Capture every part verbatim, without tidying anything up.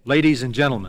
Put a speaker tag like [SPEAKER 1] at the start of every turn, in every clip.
[SPEAKER 1] Ladies and gentlemen,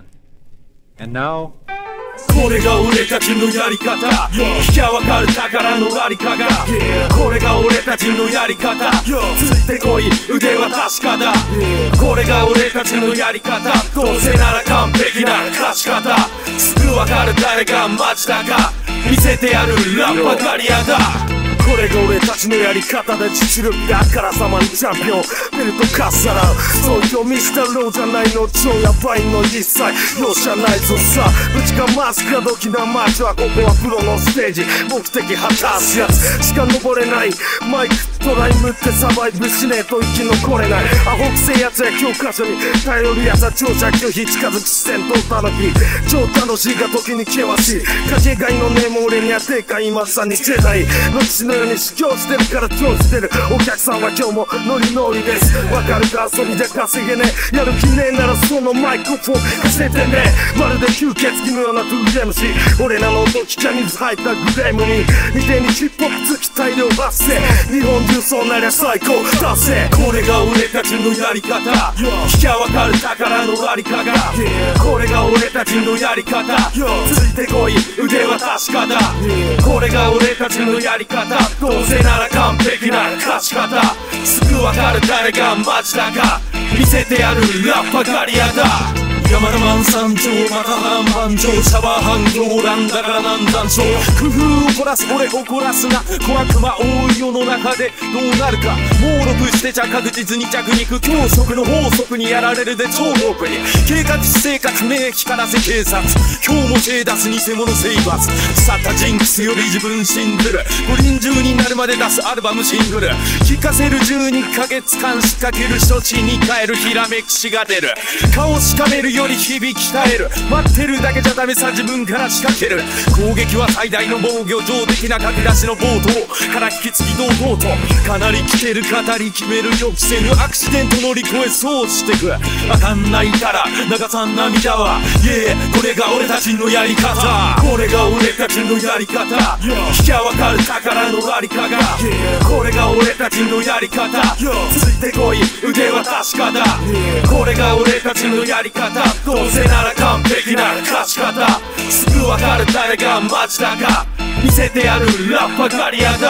[SPEAKER 1] and now
[SPEAKER 2] これが俺たちのやり方聞きゃわかる宝のありかがこれが俺たちのやり方ついてこい腕は確かだこれが俺たちのやり方どうせなら完璧な勝ち方すぐわかる誰がマジだか見せてやるラッパガリアだこれが俺たちのやり方で実力があからさまにチャンピオンベルトかっさらうそういうミスターローじゃないの超ヤバいの一切容赦ないぞさぶちかますかドキな街はここはプロのステージ目的果たすやつしか登れないマイクトライムってサバイブしねえと生き残れないアホくせえやつや教科書に頼るやつは長者拒否近づく視線とたぬき超楽しいが時に険しいかけがいのねも俺にはでかいまさにジェダイ歴史のように主張してるから今日してるお客さんは今日もノリノリですわかるか遊びじゃ稼げねえやる気ねえならそのマイクフォン貸しててねまるで吸血鬼のような トゥーエムシー 俺らの音聞きゃ水入ったグレームに似てにヒップホップ好き大量発生日本中そうなりゃ最高達成これが俺たちのやり方聞きゃわかる宝のありかがこれが俺たちのやり方ついてこい腕は確かだこれが俺たちのやり方どうせなら完璧な勝ち方すぐわかる誰がマジだか見せてやるラッパガリアだ山田満山頂また波乱万丈シャワー半狂乱だからなんだんちょ工夫を凝らす俺を凝らすな小悪魔多い世の中でどうなるか猛録して着実に着肉教職の法則にやられるで超豪華に計画生活名光らせ警察今日も手出す偽物生活去ったジンクスより自分信ずる五輪中になるまで出すアルバムシングル聴かせるじゅうにかげつかん仕掛ける処置に変えるひらめきしが出る顔しかめるより日々鍛える待ってるだけじゃダメさ自分から仕掛ける攻撃は最大の防御上的な駆け出しの冒頭から引き継ぎ堂々とかなり来てる語り決める予期せぬアクシデント乗り越えそうしてくわかんないから流さん涙はイエーこれが俺たちのやり方これが俺たちのやり方聞きゃわかる宝のありかがこれが俺たちのやり方ついてこい腕は確かだこれが俺たちのやり方どうせなら完璧な勝ち方すぐわかる誰がマジだか見せてやるラッパガリアだ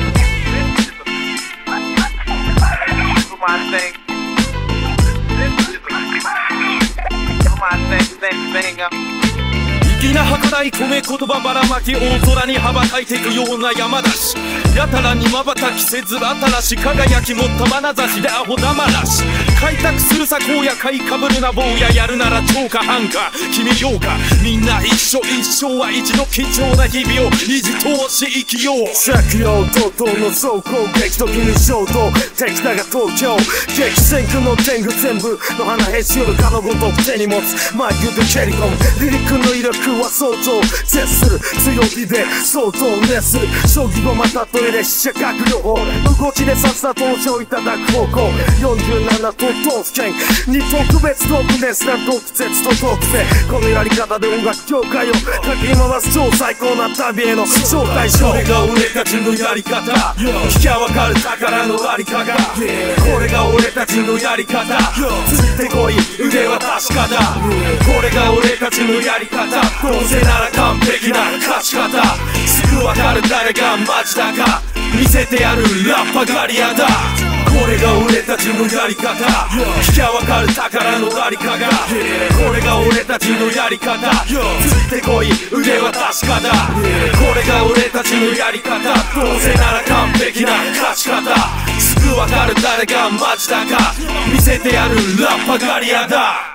[SPEAKER 2] 粋な儚い米言葉ばらまき大空に羽ばたいてくような山梨やたらに瞬きせずらたらし輝き持った眼差しでアホだまらし開拓するさ荒野買いかぶるな坊ややるなら超か半か君ようかみんな一緒一生は一度貴重な日々を維持通し生きよう借用とうとうの総攻撃時に衝動敵だが東京激戦区の天狗全部の花へしよるかのごとく手に持つマイクで蹴り込むリリックの威力は相当絶する強火で相当熱する将棋駒例えで死者覚領法動きでさっさと投票いただく方向よんじゅうなな都道府県に特別特別な特設と特性このやり方で音楽協会をかき回す超最高な旅への招待状これが俺たちのやり方聞きゃわかる宝のありかがこれが俺たちのやり方ついてこい腕は確かだこれが俺たちのやり方どうせなら完璧な勝ち方すぐわかる誰がマジだか見せてやるラッパガリアだこれが俺たちのやり方聞きゃわかる宝のありかがこれが俺たちのやり方ついてこい腕は確かだこれが俺たちのやり方どうせなら完璧な勝ち方すぐわかる誰がマジだか見せてやるラッパガリアだ